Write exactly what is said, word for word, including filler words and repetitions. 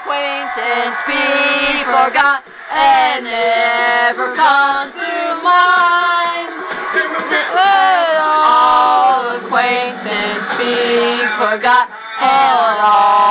acquaintance be forgot and never come to mind. Let all acquaintance be forgot and all